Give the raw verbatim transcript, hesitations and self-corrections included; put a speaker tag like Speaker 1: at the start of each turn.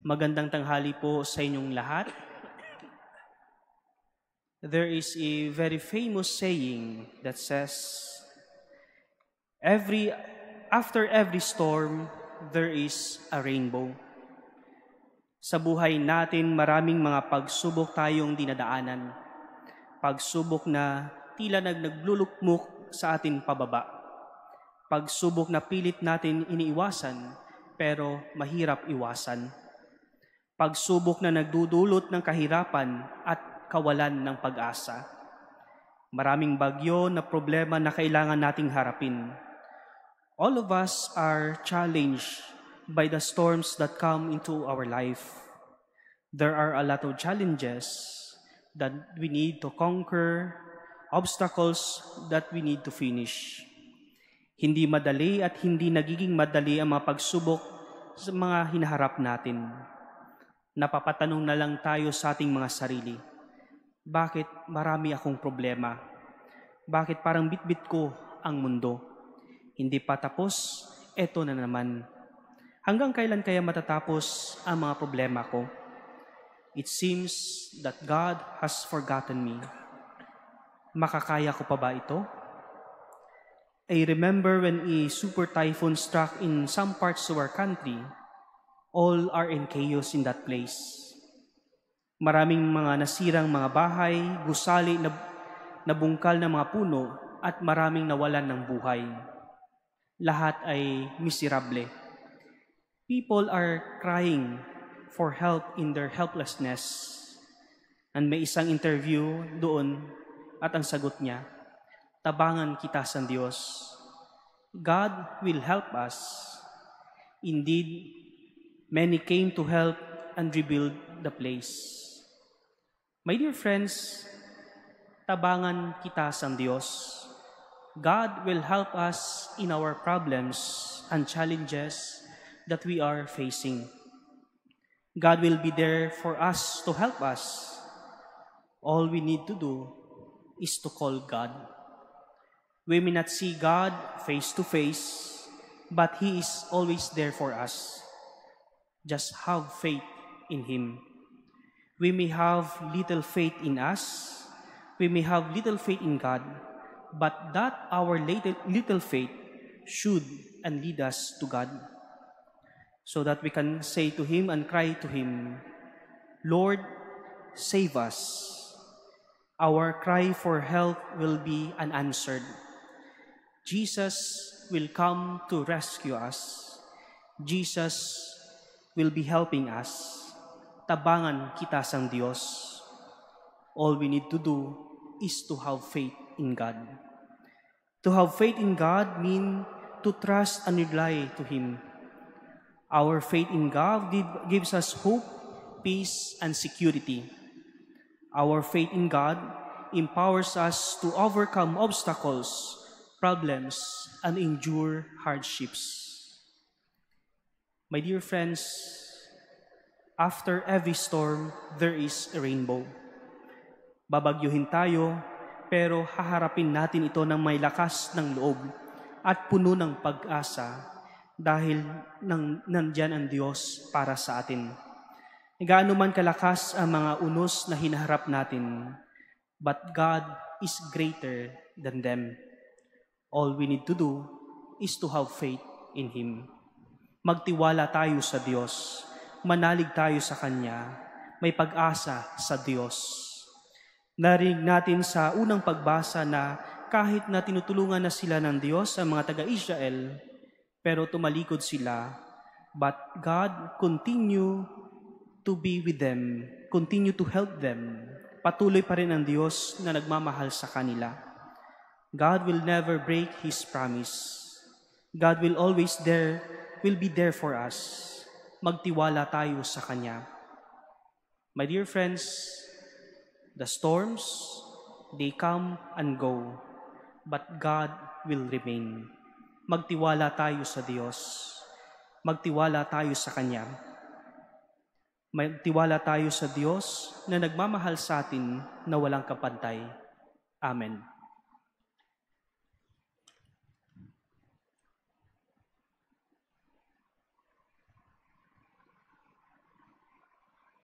Speaker 1: Magandang tanghali po sa inyong lahat. There is a very famous saying that says, every after every storm, there is a rainbow. Sa buhay natin, maraming mga pagsubok tayong dinadaanan. Pagsubok na tila naglulukmok sa atin pababa. Pagsubok na pilit natin iniiwasan, pero mahirap iwasan. Pagsubok na nagdudulot ng kahirapan at kawalan ng pag-asa. Maraming bagyo na problema na kailangan nating harapin. All of us are challenged by the storms that come into our life. There are a lot of challenges that we need to conquer, obstacles that we need to finish. Hindi madali at hindi nagiging madali ang mga pagsubok sa mga hinaharap natin. Napapatanong na lang tayo sa ating mga sarili. Bakit marami akong problema? Bakit parang bitbit ko ang mundo? Hindi pa tapos, eto na naman. Hanggang kailan kaya matatapos ang mga problema ko? It seems that God has forgotten me. Makakaya ko pa ba ito? I remember when a super typhoon struck in some parts of our country. All are in chaos in that place. Maraming mga nasirang mga bahay, gusali na nabungkal ng mga puno, at maraming nawalan ng buhay. Lahat ay miserable. People are crying for help in their helplessness. And may isang interview doon at ang sagot niya, tabangan kita sa Diyos. God will help us. Indeed, many came to help and rebuild the place. My dear friends, tabangan kita sa Diyos. God will help us in our problems and challenges that we are facing. God will be there for us to help us. All we need to do is to call God. We may not see God face to face, but He is always there for us. Just have faith in Him. We may have little faith in us. We may have little faith in God. But that our little, little faith should and lead us to God. So that we can say to Him and cry to Him, Lord, save us. Our cry for help will be unanswered. Jesus will come to rescue us. Jesus will be helping us. Tabangan kita sang Diyos. All we need to do is to have faith in God. To have faith in God means to trust and rely to Him. Our faith in God gives us hope, peace, and security. Our faith in God empowers us to overcome obstacles, problems, and endure hardships. My dear friends, after every storm, there is a rainbow. Babagyuhin tayo, pero haharapin natin ito ng may lakas ng loob at puno ng pag-asa dahil nang, nandyan ang Diyos para sa atin. Gaano man kalakas ang mga unos na hinaharap natin, but God is greater than them. All we need to do is to have faith in Him. Magtiwala tayo sa Diyos. Manalig tayo sa Kanya. May pag-asa sa Diyos. Narinig natin sa unang pagbasa na kahit na tinutulungan na sila ng Diyos ang mga taga-Israel, pero tumalikod sila, but God continue to be with them, continue to help them. Patuloy pa rin ang Diyos na nagmamahal sa kanila. God will never break His promise. God will always there, will be there for us. Magtiwala tayo sa Kanya. My dear friends, the storms, they come and go, but God will remain. Magtiwala tayo sa Diyos. Magtiwala tayo sa Kanya. Magtiwala tayo sa Diyos na nagmamahal sa atin na walang kapantay. Amen.